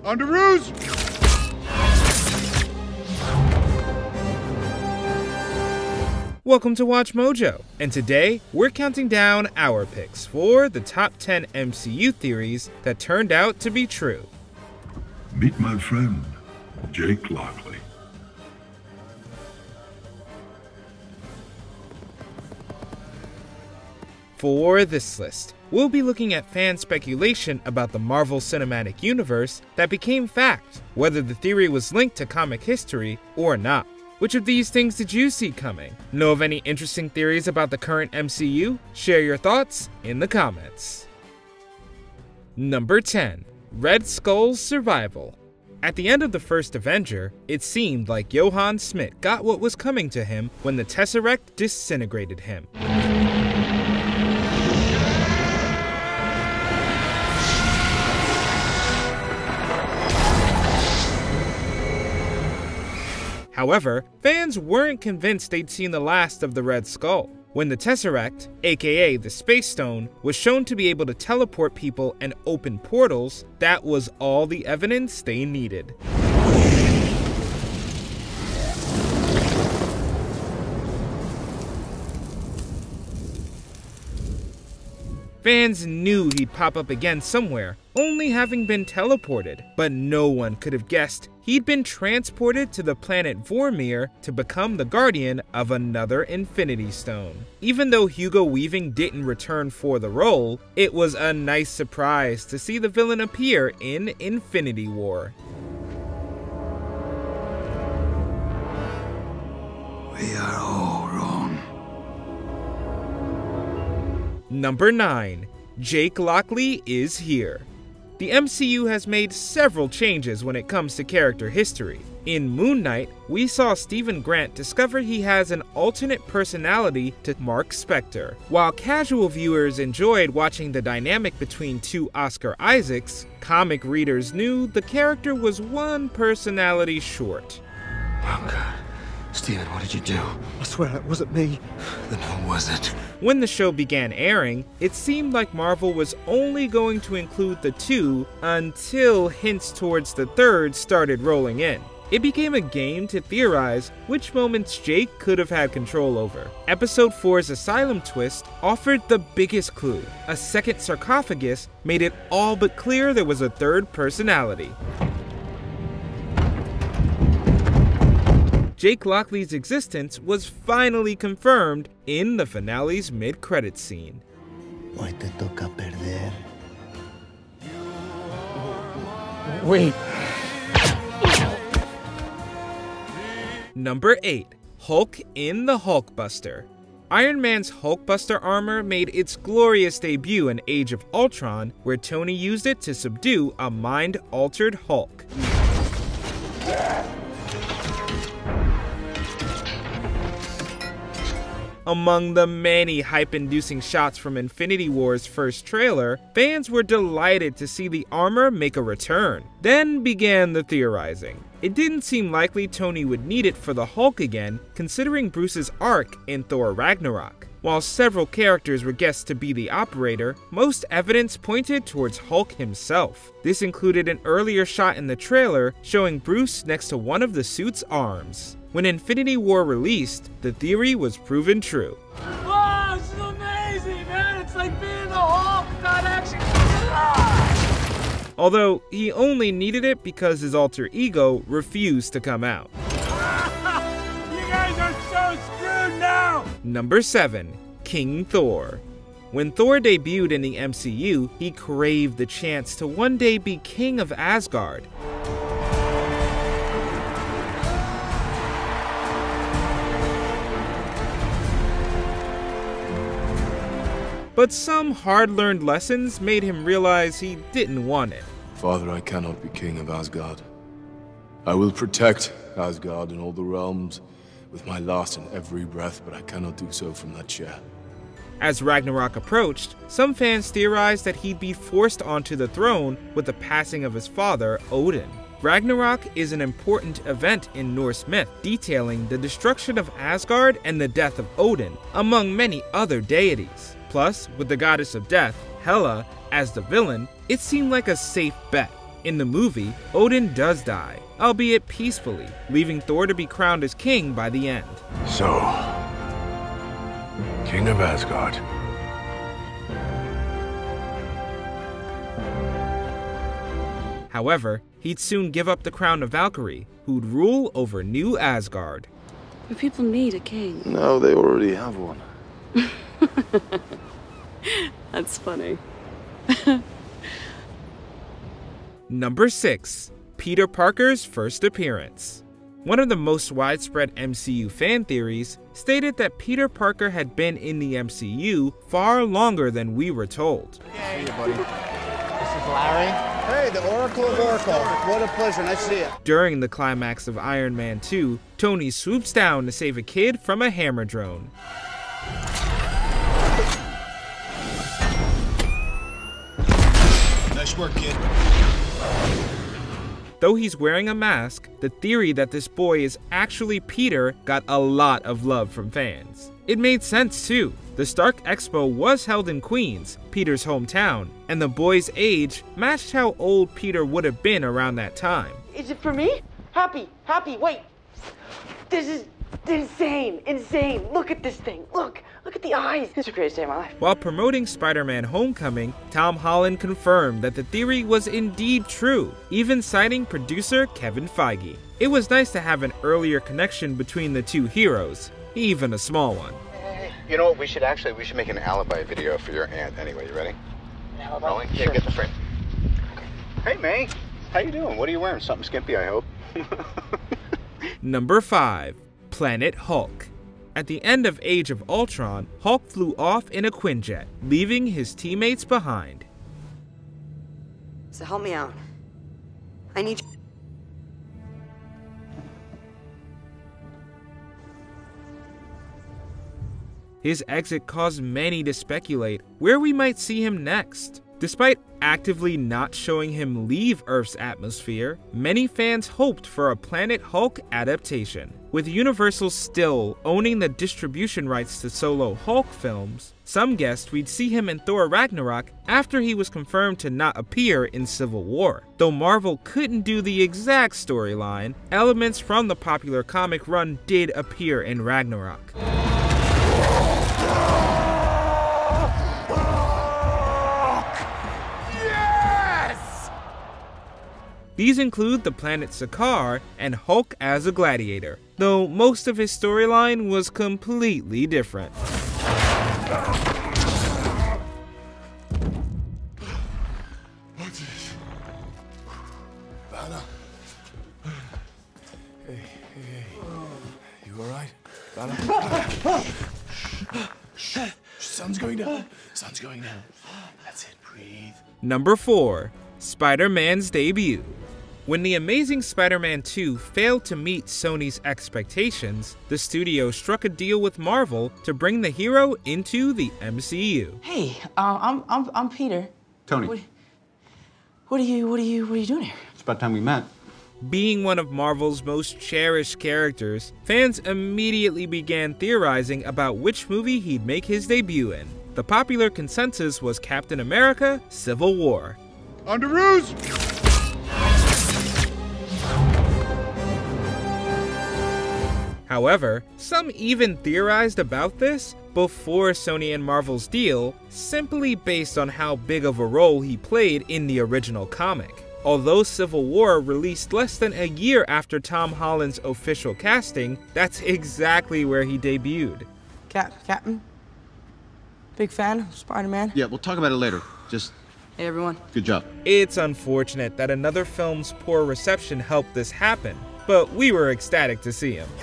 Underoos! Welcome to Watch Mojo, and today we're counting down our picks for the top 10 MCU theories that turned out to be true. Meet my friend, Jake Lockley. For this list, we'll be looking at fan speculation about the Marvel Cinematic Universe that became fact, whether the theory was linked to comic history or not. Which of these things did you see coming? Know of any interesting theories about the current MCU? Share your thoughts in the comments. Number 10. Red Skull's survival. At the end of the first Avenger, it seemed like Johann Schmidt got what was coming to him when the Tesseract disintegrated him. However, fans weren't convinced they'd seen the last of the Red Skull. When the Tesseract, aka the Space Stone, was shown to be able to teleport people and open portals, that was all the evidence they needed. Fans knew he'd pop up again somewhere, only having been teleported, but no one could have guessed he'd been transported to the planet Vormir to become the guardian of another Infinity Stone. Even though Hugo Weaving didn't return for the role, it was a nice surprise to see the villain appear in Infinity War. We are all wrong. Number 9. Jake Lockley is here. The MCU has made several changes when it comes to character history. In Moon Knight, we saw Stephen Grant discover he has an alternate personality to Mark Spector. While casual viewers enjoyed watching the dynamic between two Oscar Isaacs, comic readers knew the character was one personality short. Oh God. Stephen, what did you do? I swear it wasn't me. Then who was it? When the show began airing, it seemed like Marvel was only going to include the two until hints towards the third started rolling in. It became a game to theorize which moments Jake could have had control over. Episode 4's Asylum twist offered the biggest clue. A second sarcophagus made it all but clear there was a third personality. Jake Lockley's existence was finally confirmed in the finale's mid-credits scene. Hoy te toca perder. Wait. Number 8. Hulk in the Hulkbuster. Iron Man's Hulkbuster armor made its glorious debut in Age of Ultron, where Tony used it to subdue a mind-altered Hulk. Among the many hype-inducing shots from Infinity War's first trailer, fans were delighted to see the armor make a return. Then began the theorizing. It didn't seem likely Tony would need it for the Hulk again, considering Bruce's arc in Thor Ragnarok. While several characters were guessed to be the operator, most evidence pointed towards Hulk himself. This included an earlier shot in the trailer showing Bruce next to one of the suit's arms. When Infinity War released, the theory was proven true. Wow, this is amazing, man! It's like being the Hulk, not actually. Although, he only needed it because his alter ego refused to come out. You guys are so screwed now! Number 7. King Thor. When Thor debuted in the MCU, he craved the chance to one day be king of Asgard. But some hard-learned lessons made him realize he didn't want it. Father, I cannot be king of Asgard. I will protect Asgard and all the realms with my last and every breath, but I cannot do so from that chair. As Ragnarok approached, some fans theorized that he'd be forced onto the throne with the passing of his father, Odin. Ragnarok is an important event in Norse myth, detailing the destruction of Asgard and the death of Odin, among many other deities. Plus, with the goddess of death, Hela, as the villain, it seemed like a safe bet. In the movie, Odin does die, albeit peacefully, leaving Thor to be crowned as king by the end. So, King of Asgard. However, he'd soon give up the crown to Valkyrie, who'd rule over New Asgard. But people need a king. No, they already have one. That's funny. Number 6. Peter Parker's first appearance. One of the most widespread MCU fan theories stated that Peter Parker had been in the MCU far longer than we were told. See you, buddy. This is Larry. Hey, the Oracle of Oracle. What a pleasure. Nice to see you. During the climax of Iron Man 2, Tony swoops down to save a kid from a hammer drone. Nice work, kid. Though he's wearing a mask, the theory that this boy is actually Peter got a lot of love from fans. It made sense too. The Stark Expo was held in Queens, Peter's hometown, and the boy's age matched how old Peter would have been around that time. Is it for me? Happy, wait. This is insane. Look at this thing. Look at the eyes. This is the greatest day of my life. While promoting Spider-Man Homecoming, Tom Holland confirmed that the theory was indeed true, even citing producer Kevin Feige. It was nice to have an earlier connection between the two heroes, even a small one. You know what, we should make an alibi video for your aunt anyway. You ready? An alibi? Rolling? Sure. Yeah, get the frame. Hey, May. How you doing? What are you wearing? Something skimpy, I hope. Number 5. Planet Hulk. At the end of Age of Ultron, Hulk flew off in a Quinjet, leaving his teammates behind. So help me out. I need you. His exit caused many to speculate where we might see him next. Despite actively not showing him leave Earth's atmosphere, many fans hoped for a Planet Hulk adaptation. With Universal still owning the distribution rights to solo Hulk films, some guessed we'd see him in Thor Ragnarok after he was confirmed to not appear in Civil War. Though Marvel couldn't do the exact storyline, elements from the popular comic run did appear in Ragnarok. These include the planet Sakaar and Hulk as a gladiator, though most of his storyline was completely different. What's this? Banner. Hey. You alright? Banner? Shh. Sun's going down. That's it, breathe. Number 4. Spider-Man's debut. When The Amazing Spider-Man 2 failed to meet Sony's expectations, the studio struck a deal with Marvel to bring the hero into the MCU. Hey, I'm Peter. Tony. What are you doing here? It's about time we met. Being one of Marvel's most cherished characters, fans immediately began theorizing about which movie he'd make his debut in. The popular consensus was Captain America: Civil War. Underoos! However, some even theorized about this before Sony and Marvel's deal, simply based on how big of a role he played in the original comic. Although Civil War released less than a year after Tom Holland's official casting, that's exactly where he debuted. Captain? Big fan of Spider-Man? Yeah, we'll talk about it later. Just, Hey, everyone. good job. It's unfortunate that another film's poor reception helped this happen, but we were ecstatic to see him.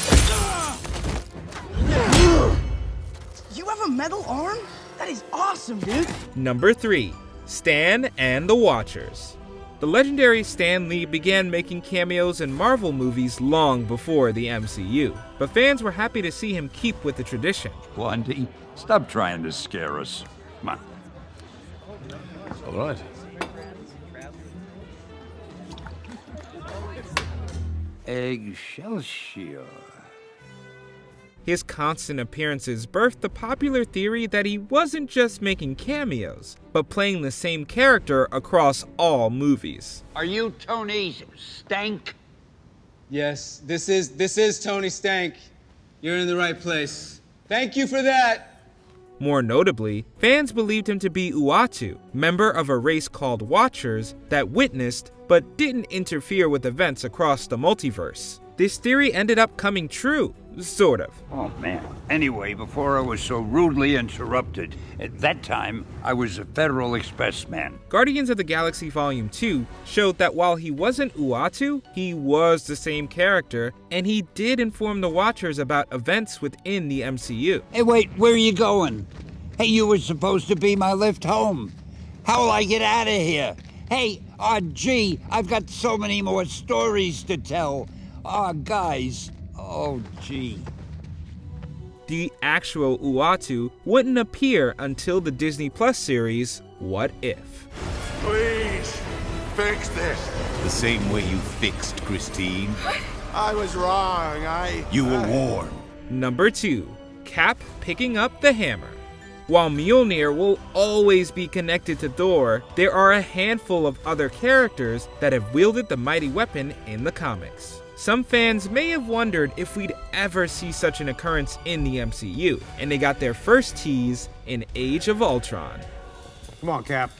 You have a metal arm? That is awesome, dude. Number 3. Stan and the Watchers. The legendary Stan Lee began making cameos in Marvel movies long before the MCU, but fans were happy to see him keep with the tradition. Blondie, stop trying to scare us. Come on. All right. Excelsior. His constant appearances birthed the popular theory that he wasn't just making cameos, but playing the same character across all movies. Are you Tony Stank? Yes, this is Tony Stank. You're in the right place. Thank you for that. More notably, fans believed him to be Uatu, member of a race called Watchers that witnessed but didn't interfere with events across the multiverse. This theory ended up coming true, sort of. Oh, man. Anyway, before I was so rudely interrupted, at that time, I was a Federal Express man. Guardians of the Galaxy Volume 2 showed that while he wasn't Uatu, he was the same character, and he did inform the Watchers about events within the MCU. Hey, wait, where are you going? Hey, you were supposed to be my lift home. How will I get out of here? Hey, gee, I've got so many more stories to tell. Guys. Oh, gee. The actual Uatu wouldn't appear until the Disney Plus series, What If? Please, fix this. The same way you fixed Christine. I was wrong. You were warned. Number 2. Cap picking up the hammer. While Mjolnir will always be connected to Thor, there are a handful of other characters that have wielded the mighty weapon in the comics. Some fans may have wondered if we'd ever see such an occurrence in the MCU, and they got their first tease in Age of Ultron. Come on, Cap.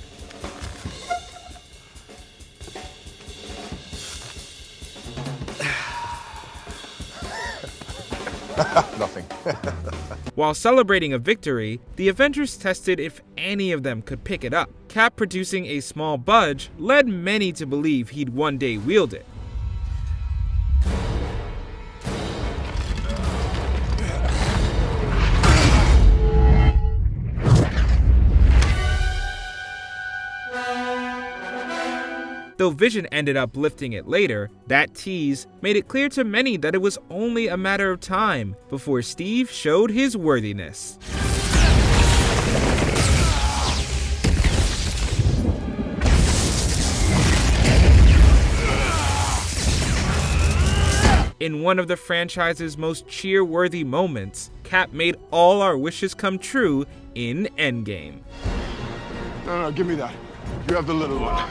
Nothing. While celebrating a victory, the Avengers tested if any of them could pick it up. Cap producing a small budge led many to believe he'd one day wield it. Though Vision ended up lifting it later, that tease made it clear to many that it was only a matter of time before Steve showed his worthiness. In one of the franchise's most cheer-worthy moments, Cap made all our wishes come true in Endgame. No, give me that. You have the little one.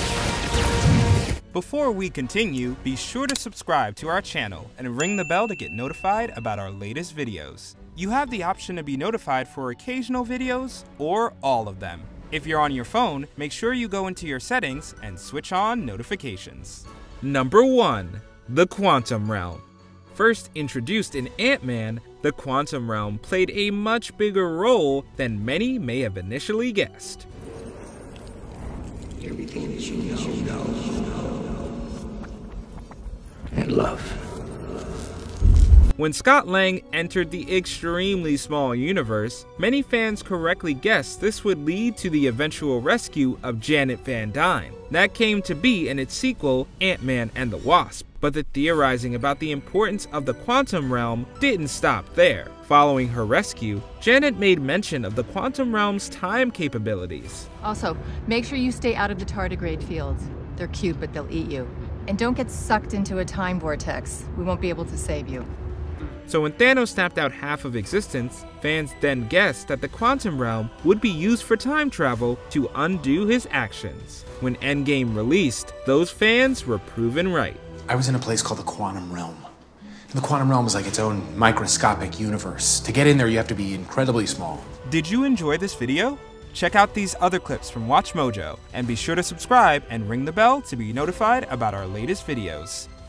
Before we continue, be sure to subscribe to our channel and ring the bell to get notified about our latest videos. You have the option to be notified for occasional videos or all of them. If you're on your phone, make sure you go into your settings and switch on notifications. Number 1. The Quantum Realm. First introduced in Ant-Man, the Quantum Realm played a much bigger role than many may have initially guessed. Everything that you know and love. When Scott Lang entered the extremely small universe, many fans correctly guessed this would lead to the eventual rescue of Janet Van Dyne. That came to be in its sequel, Ant-Man and the Wasp. But the theorizing about the importance of the Quantum Realm didn't stop there. Following her rescue, Janet made mention of the Quantum Realm's time capabilities. Also, make sure you stay out of the tardigrade fields. They're cute, but they'll eat you. And don't get sucked into a time vortex. We won't be able to save you. So when Thanos snapped out half of existence, fans then guessed that the Quantum Realm would be used for time travel to undo his actions. When Endgame released, those fans were proven right. I was in a place called the Quantum Realm. And the Quantum Realm is like its own microscopic universe. To get in there, you have to be incredibly small. Did you enjoy this video? Check out these other clips from WatchMojo, and be sure to subscribe and ring the bell to be notified about our latest videos.